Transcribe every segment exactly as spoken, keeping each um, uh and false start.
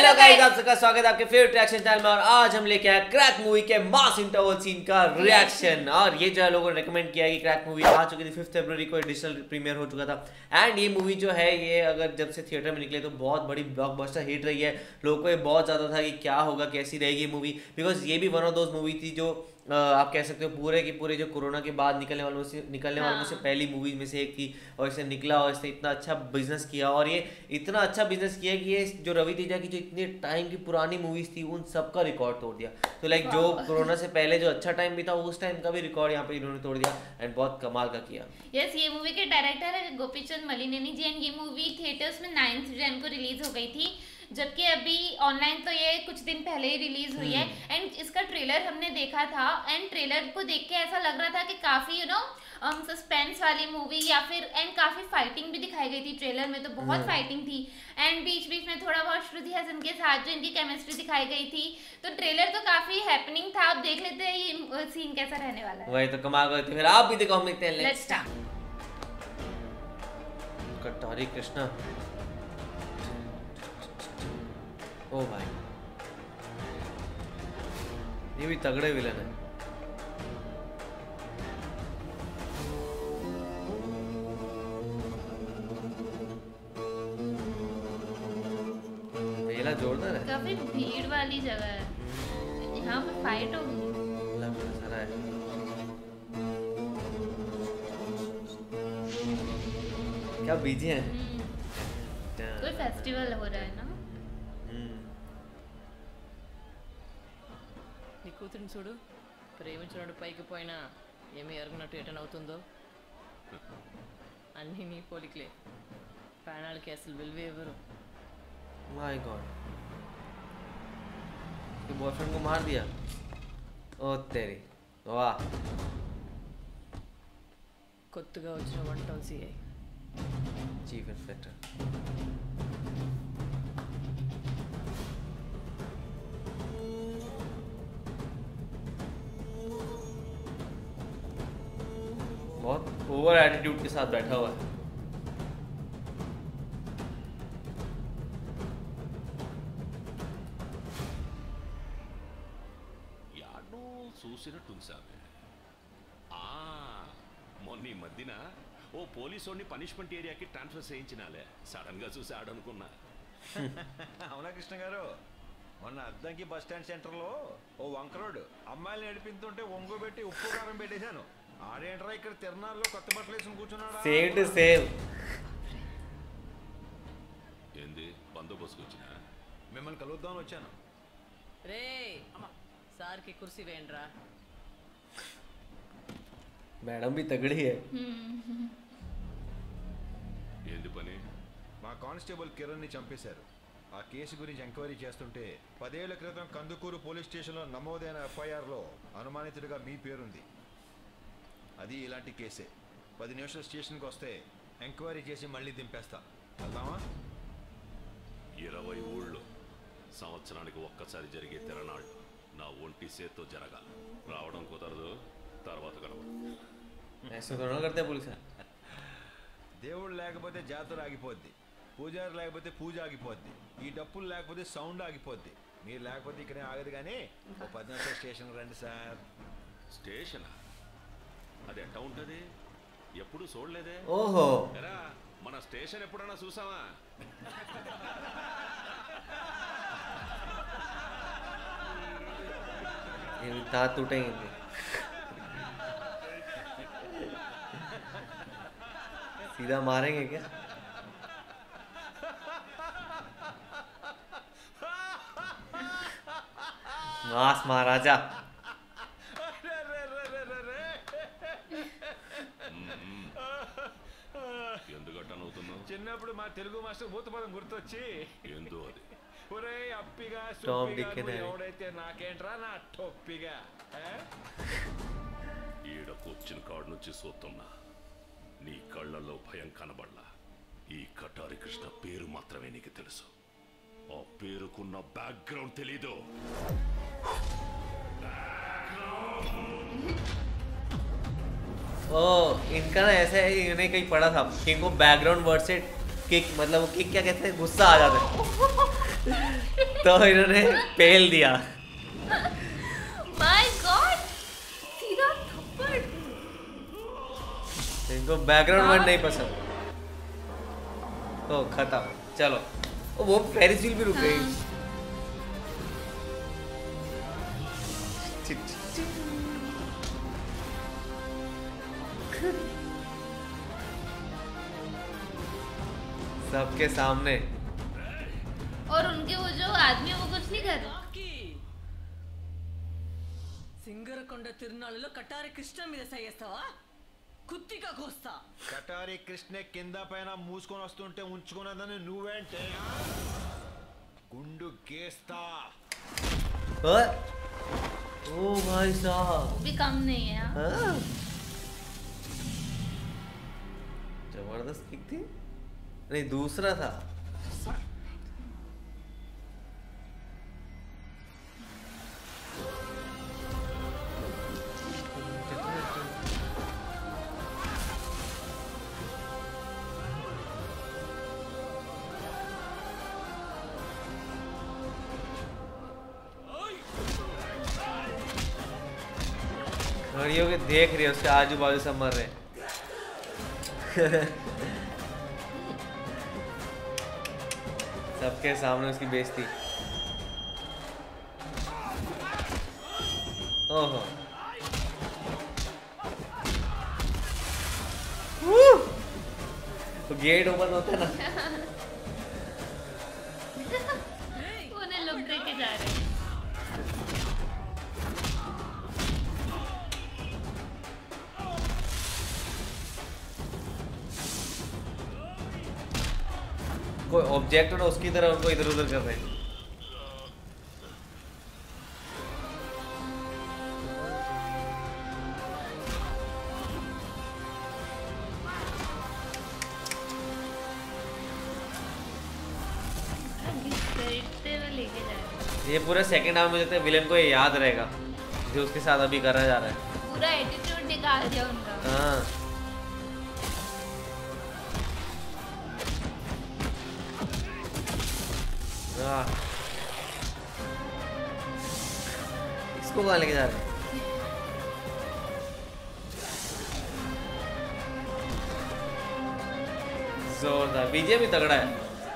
Hello guys, आप सबका स्वागत है आपके फेवरेट रिएक्शन चैनल में। और आज हम लेके आए क्रैक मूवी के मास इंटरवल सीन का रिएक्शन। और ये जो है लोगों ने रिकमेंड किया है कि क्रैक मूवी आ चुकी थी फिफ्थ फरवरी को, डिजिटल प्रीमियर हो चुका था। एंड ये मूवी जो है ये अगर जब से थिएटर में निकले तो बहुत बड़ी ब्लॉकबस्टर हिट रही है। लोगों को ये बहुत ज़्यादा था कि क्या होगा, कैसी रहेगी मूवी, बिकॉज ये भी वन ऑफ दोज मूवी थी जो Uh, आप कह सकते हो पूरे की पूरे जो कोरोना के बाद निकलने वालों से निकलने वालों में से पहली मूवी में से एक थी। और इसे निकला और इसने इतना अच्छा बिजनेस किया, और ये इतना अच्छा बिजनेस किया कि ये जो रवि तेजा की जो इतने टाइम की पुरानी मूवीज थी उन सबका रिकॉर्ड तोड़ दिया। तो लाइक जो कोरोना से पहले जो अच्छा टाइम भी था उस टाइम का भी रिकॉर्ड यहाँ पे इन्होंने तोड़ दिया एंड बहुत कमाल का किया। यस, ये मूवी के डायरेक्टर है गोपीचंद मलिनेनी जी एंड ये मूवी थिएटर्स में नाइन्थ जन को रिलीज हो गई थी, जबकि अभी ऑनलाइन तो ये कुछ दिन पहले ही रिलीज हुई है। एंड इसका ट्रेलर हमने देखा था एंड ट्रेलर को देख के ऐसा लग रहा था कि काफी यू नो सस्पेंस वाली मूवी या फिर एंड काफी फाइटिंग भी दिखाई गई थी ट्रेलर में, तो बहुत फाइटिंग थी। एंड बीच बीच में थोड़ा बहुत श्रुति हसन के साथ जो इनकी केमिस्ट्री दिखाई गई थी, तो ट्रेलर तो काफी हैपनिंग था। अब देख लेते हैं ये सीन कैसा रहने वाला है। वही तो कमाल करते, फिर आप भी देखो, हम देखते हैं। Let's start. कटारी कृष्णा, ओ भाई ये भी तगड़े विलन है। मेला जोरदार है, काफी भीड़ वाली जगह है, यहाँ पे फाइट होगी। सारा है। क्या बिजी है, कोई फेस्टिवल हो रहा है ना। నీ కూతురిని చూడు, ప్రేమించినోడు పైకి పోయినా ఏమి ఎరగనట్టు ఎటన్ అవుతుందో. అన్నీ నీ పోలికలే, ప్రాణాలకి అసలు విలువ ఎవరు. माय गॉड, ये बॉयफ्रेंड को मार दिया। ओ तेरी वाह। కొత్తగా వచ్చిన one town CI chief inspector. बहुत ओवर एटीट्यूड के साथ बैठा हुआ है। యాడ్ను చూసినట్టుంది సామె. ఆ మొన్న ఈ మధ్యన ఓ పోలీసోడిని పనిష్మెంట్ ఏరియాకి ట్రాన్స్ఫర్ చేయించినాలే, సడన్ గా చూసి ఆడనుకున్నా. అవునా కృష్ణ గారు, మొన్న అద్దంకి బస్ స్టాండ్ సెంటర్లో ఓ వంకరోడు అమ్మాయిలు నడిపిస్తుంటే ఒంగు పెట్టి ఉప్పు కారం పెట్టేశాను. ఆడేంట్రా ఇక్కడ తిరణాల్లో కొత్త బట్టలు వేసుకుని కూర్చున్నాడా? Same to same. ఏంది బందోబస్తుకు వచ్చినా? మిమ్మల్ని కలుద్దామని వచ్చాను. రే సార్కి కుర్సీ వేయండిరా. मैडम भी तगड़ी है। ఏంది పని? మా కానిస్టేబుల్ కిరణ్ ని చంపేశారు. ఆ కేసు గురించి ఎంక్వైరీ చేస్తుంటే పదేళ్ల క్రితం కందుకూరు పోలీస్ స్టేషన్లో నమోదైన ఎఫ్ఐఆర్లో అనుమానితుడిగా మీ పేరుంది. అది ఇలాంటి కేసే. పది నిమిషాలు స్టేషన్కి వస్తే ఎంక్వైరీ చేసి మళ్ళీ దింపేస్తా. వెళ్దామా? ఇరవై ఊళ్ళో సంవత్సరానికి ఒక్కసారి జరిగే తిరణాళ్ళు నా ఒంటి సేత్తో జరగాలి. రావడం కుదరదు, తర్వాత కనబడు. ऐसे तो ना करते पुलिस। దేవుడు లేకపోతే జాతర ఆగిపోద్ది, పూజారి లేకపోతే పూజ ఆగిపోద్ది, ఈ డప్పులు లేకపోతే సౌండ్ ఆగిపోద్ది. మీరు లేకపోతే ఇక్కడే ఆగదు. కానీ ఓ పది నిమిషాలు స్టేషన్ రండి సార్. స్టేషనా? అది ఎట్టా ఉంటుంది? ఎప్పుడు చూడలేదే. ఓహో, ఎరా మన స్టేషన్ ఎప్పుడన్నా చూసావా? ये दांत टूटेंगे। सीधा मारेंगे क्या? मास महाराजा। చిన్నప్పుడు మా తెలుగు మాస్టర్ భూతపదం గుర్తొచ్చి ఏందో అది. ఒరే అప్పిగా టామ్ సుప్పిగా డిక్ నువ్వు ఎవడైతే నాకేంట్రా నా టొప్పిగా. ఈడకొచ్చిన కాడు నుంచి చూస్తున్నా, నీ కళ్ళల్లో భయం కనబడలా. ఈ కటారి కృష్ణ పేరు మాత్రమే నీకు తెలుసు, ఆ పేరుకున్న బ్యాక్గ్రౌండ్ తెలీదు. ओ इनका ना ऐसा है, इन्हें कहीं पढ़ा था कि इनको बैकग्राउंड वर्ड से किक, मतलब वो किक क्या कहते हैं, गुस्सा आ जाता है। तो इन्होंने पेल दिया। माय गॉड, सीधा थप्पड़। इनको बैकग्राउंड वर्ड नहीं पसंद। तो खत्म, चलो। ओ, वो फेरिस व्हील भी रुक गई। हाँ। सबके सामने। और उनके वो जो आदमी वो कुछ नहीं कर रहे। సింగరకొండ తిరునాళ్ళలో కటారి కృష్ణ మీద సయ్యేస్తావా? కుత్తిగా కోస్తా. కటారి కృష్ణ కింద పైన మూసుకొని వస్తుంటే ఉంచుకున్నదని నువ్వేంటే గుండు గేస్తా. ओ भाई साहब, वो भी कम नहीं है हाँ? हाँ। जबरदस्त किक थी। नहीं, दूसरा था। घड़ियों के देख रही है, उसके आजू बाजू सब मर रहे हैं। सबके सामने उसकी बेइज्जती। ओहो, तो गेट ओपन होता है ना। उन्हें लुक दे के जा रहे हैं। कोई ऑब्जेक्ट हो ना, उसकी तरह उनको इधर उधर कर रहे हैं। घसीटते हुए लेके जा रहे हैं। ये पूरा सेकंड हाफ में लगता है विलन को ये याद रहेगा जो उसके साथ अभी करा जा रहा है। पूरा एटीट्यूड निकाल दिया उनका। हाँ, वाह। इसको कहाँ लेके जा रहे हैं? जोरदार, बीजे भी तगड़ा है।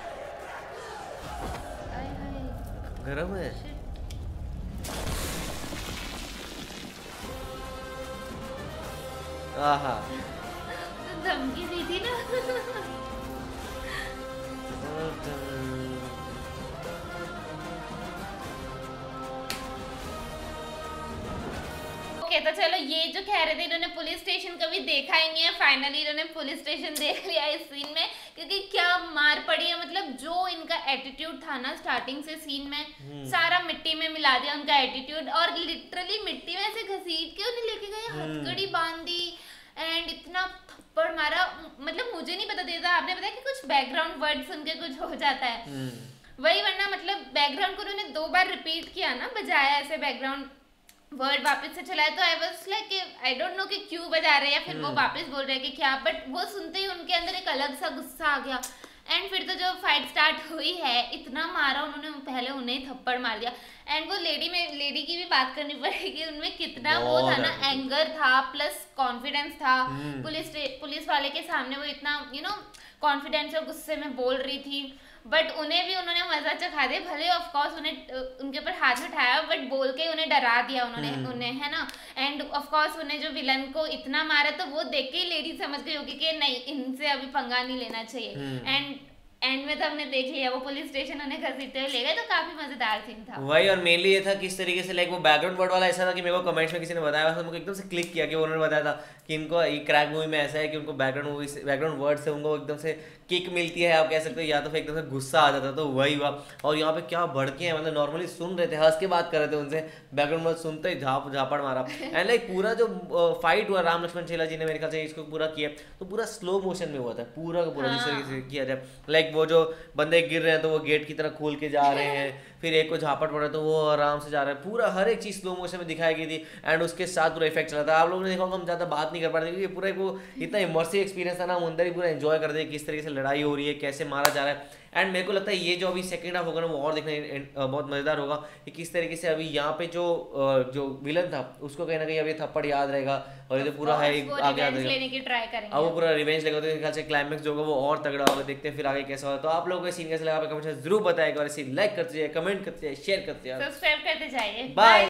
हाय हाय। गरम है। आहा, तो धमकी दी थी ना। ओके, तो चलो, ये जो कह रहे थे इन्होंने पुलिस स्टेशन कभी देखा ही नहीं है, फाइनली इन्होंने पुलिस स्टेशन देख लिया इस सीन में, क्योंकि क्या मार पड़ी है। मतलब जो इनका एटीट्यूड था ना स्टार्टिंग से सीन में, सारा मिट्टी में मिला दिया उनका एटीट्यूड, और लिटरली मिट्टी में से घसीट के उन्हें लेके गए, हथकड़ी बांध दी एंड इतना थप्पड़ मारा। मतलब मुझे नहीं पता देता, आपने बताया कि कुछ बैकग्राउंड वर्ड सुन के कुछ हो जाता है वही, वरना मतलब बैकग्राउंड को उन्होंने दो बार रिपीट किया ना, बजाया ऐसे बैकग्राउंड वर्ड वापस से चलाया, तो I was like I don't know कि क्यों बजा रहे हैं या फिर वो वापस बोल रहे हैं कि क्या, बट वो सुनते ही उनके अंदर एक अलग सा गुस्सा आ गया। एंड फिर तो जो फाइट स्टार्ट हुई है, इतना मारा उन्होंने, पहले उन्हें ही थप्पड़ मार दिया। एंड वो लेडी में लेडी की भी बात करनी पड़ेगी, उनमें कितना वो था ना, एंगर था प्लस कॉन्फिडेंस था। पुलिस पुलिस वाले के सामने वो इतना यू नो कॉन्फिडेंस और गुस्से में बोल रही थी, बट उन्हें भी उन्होंने मजा चखा दिया। भले ऑफ कोर्स उन्हें उनके ऊपर हाथ उठाया, बट बोल के उन्हें डरा दिया उन्होंने उन्हें, है ना। एंड ऑफ कोर्स उन्हें जो विलन को इतना मारा, तो वो देख के ही लेडी समझ गई होगी कि नहीं, इनसे अभी पंगा नहीं लेना चाहिए। एंड एंड में तो हमने देख लिया, वो पुलिस स्टेशन उन्हें घसीटते हुए ले गए, तो काफी मजेदार सीन था वही। और मेनली ये था किस तरीके से लाइक वो बैकग्राउंड वर्ड वाला ऐसा था कि मेरे को कमेंट्स में किसी ने बताया था, मुझे एकदम से क्लिक किया कि उन्होंने बताया था कि इनको ये क्रैक मूवी में ऐसा है कि उनको बैकग्राउंड मूवी से बैकग्राउंड वर्ड से उनको एकदम से किक मिलती है, आप कह सकते हो, या तो फिर एकदम से गुस्सा आ जाता, तो वही हुआ। और यहाँ पे क्या भड़के हैं, मतलब नॉर्मली सुन रहे थे, हंस के बात कर रहे थे उनसे, बैकग्राउंड वर्ड सुनते ही झाप झापड़ मारा। एंड लाइक पूरा जो फाइट हुआ राम लक्ष्मण चेला जी ने मेरे ख्याल से इसको पूरा किया, तो पूरा स्लो मोशन में हुआ था पूरा का पूरा, जिस तरीके से किया जाए। लाइक वो जो बंदे गिर रहे हैं तो वो गेट की तरह खोल के जा रहे हैं, फिर एक को झापट पड़ रहा है तो वो आराम से जा रहा है, पूरा हर एक चीज स्लो मोशन में दिखाई गई थी। एंड उसके साथ पूरा इफेक्ट चला था। आप लोगों ने देखा होगा, हम ज्यादा बात नहीं कर पा रहे, क्योंकि पूरा वो इतना इमर्सिव एक्सपीरियंस था ना, हम अंदर ही पूरा एंजॉय कर रहे किस तरीके से लड़ाई हो रही है, कैसे मारा जा रहा है। एंड मेरे को लगता है ये जो अभी सेकंड हाफ होगा ना वो और देखने बहुत मज़ेदार होगा कि किस तरीके से अभी यहाँ पे जो जो विलन था उसको कहीं ना कहीं अभी थप्पड़ याद रहेगा और ये तो पूरा है आगे आ लेने की ट्राई करेंगे। अब वो पूरा रिवेंज लेगा, तो मेरे ख्याल से क्लाइमेक्स जो होगा वो और तगड़ा होगा। देखते हैं फिर आगे कैसा होगा। तो आप लोगों को सीन कैसा लगा कमेंट में जरूर बताएगा और इसे लाइक करते जाइए, कमेंट करते जाइए, शेयर करते जाइए, सब्सक्राइब करते जाइए। बाय।